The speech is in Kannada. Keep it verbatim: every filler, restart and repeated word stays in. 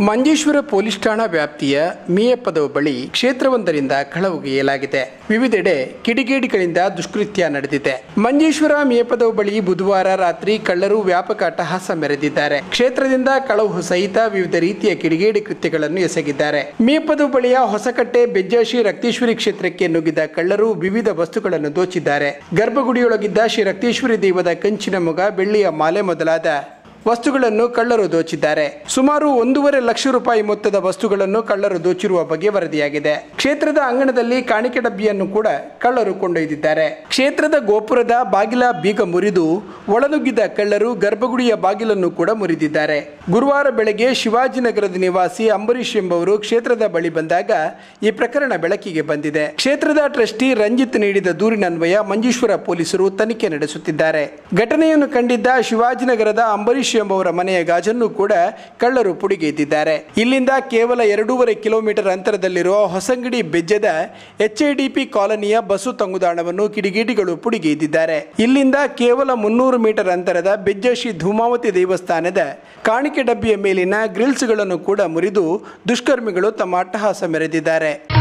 ಮಂಜೇಶ್ವರ ಪೊಲೀಸ್ ಠಾಣಾ ವ್ಯಾಪ್ತಿಯ ಮೇಯಪದ ಬಳಿ ಕ್ಷೇತ್ರವೊಂದರಿಂದ ಕಳವುಗೆಯಲಾಗಿದೆ. ವಿವಿಧೆಡೆ ಕಿಡಿಗೇಡಿಗಳಿಂದ ದುಷ್ಕೃತ್ಯ ನಡೆದಿದೆ. ಮಂಜೇಶ್ವರ ಮೇಯಪದ ಬಳಿ ಬುಧವಾರ ರಾತ್ರಿ ಕಳ್ಳರು ವ್ಯಾಪಕ ಅಟ್ಟಹಾಸ ಮೆರೆದಿದ್ದಾರೆ. ಕ್ಷೇತ್ರದಿಂದ ಕಳವು ಸಹಿತ ವಿವಿಧ ರೀತಿಯ ಕಿಡಿಗೇಡಿ ಕೃತ್ಯಗಳನ್ನು ಎಸಗಿದ್ದಾರೆ. ಮೇಯಪದ ಬಳಿಯ ಹೊಸಕಟ್ಟೆ ಬೆಜ್ಜ ಶ್ರೀ ರಕ್ತೇಶ್ವರಿ ಕ್ಷೇತ್ರಕ್ಕೆ ನುಗ್ಗಿದ ಕಳ್ಳರು ವಿವಿಧ ವಸ್ತುಗಳನ್ನು ದೋಚಿದ್ದಾರೆ. ಗರ್ಭಗುಡಿಯೊಳಗಿದ್ದ ಶ್ರೀ ರಕ್ತೇಶ್ವರಿ ದೇವದ ಕಂಚಿನ ಮೊಗ, ಬೆಳ್ಳಿಯ ಮಾಲೆ ಮೊದಲಾದ ವಸ್ತುಗಳನ್ನು ಕಳ್ಳರು ದೋಚಿದ್ದಾರೆ. ಸುಮಾರು ಒಂದೂವರೆ ಲಕ್ಷ ರೂಪಾಯಿ ಮೊತ್ತದ ವಸ್ತುಗಳನ್ನು ಕಳ್ಳರು ದೋಚಿರುವ ಬಗ್ಗೆ ವರದಿಯಾಗಿದೆ. ಕ್ಷೇತ್ರದ ಅಂಗಣದಲ್ಲಿ ಕಾಣಿಕೆ ಡಬ್ಬಿಯನ್ನು ಕೂಡ ಕಳ್ಳರು ಕೊಂಡೊಯ್ದಿದ್ದಾರೆ. ಕ್ಷೇತ್ರದ ಗೋಪುರದ ಬಾಗಿಲ ಬೀಗ ಮುರಿದು ಒಳನುಗ್ಗಿದ ಕಳ್ಳರು ಗರ್ಭಗುಡಿಯ ಬಾಗಿಲನ್ನು ಕೂಡ ಮುರಿದಿದ್ದಾರೆ. ಗುರುವಾರ ಬೆಳಗ್ಗೆ ಶಿವಾಜಿನಗರದ ನಿವಾಸಿ ಅಂಬರೀಶ್ ಎಂಬುವರು ಕ್ಷೇತ್ರದ ಬಳಿ ಬಂದಾಗ ಈ ಪ್ರಕರಣ ಬೆಳಕಿಗೆ ಬಂದಿದೆ. ಕ್ಷೇತ್ರದ ಟ್ರಸ್ಟಿ ರಂಜಿತ್ ನೀಡಿದ ದೂರಿನನ್ವಯ ಮಂಜೇಶ್ವರ ಪೊಲೀಸರು ತನಿಖೆ ನಡೆಸುತ್ತಿದ್ದಾರೆ. ಘಟನೆಯನ್ನು ಕಂಡಿದ್ದ ಶಿವಾಜಿನಗರದ ಅಂಬರೀಶ್ ಎಂಬುವರ ಮನೆಯ ಗಾಜನ್ನು ಕೂಡ ಕಳ್ಳರು ಪುಡಿಗೆದ್ದಿದ್ದಾರೆ. ಇಲ್ಲಿಂದ ಕೇವಲ ಎರಡೂವರೆ ಕಿಲೋಮೀಟರ್ ಅಂತರದಲ್ಲಿರುವ ಹೊಸಂಗಡಿ ಬೆಜ್ಜದ ಎಚ್ಐಡಿಪಿ ಕಾಲನಿಯ ಬಸ್ಸು ತಂಗುದಾಣವನ್ನು ಕಿಡಿಗೇಡಿಗಳು ಪುಡಿಗೆದ್ದಿದ್ದಾರೆ. ಇಲ್ಲಿಂದ ಕೇವಲ ಮುನ್ನೂರು ಮೀಟರ್ ಅಂತರದ ಬೆಜ್ಜ ಶ್ರೀ ಧೂಮಾವತಿ ದೇವಸ್ಥಾನದ ಕಾಣಿಕೆ ಡಬ್ಬಿಯ ಮೇಲಿನ ಗ್ರಿಲ್ಸ್ಗಳನ್ನು ಕೂಡ ಮುರಿದು ದುಷ್ಕರ್ಮಿಗಳು ತಮ್ಮ ಅಟ್ಟಹಾಸ ಮೆರೆದಿದ್ದಾರೆ.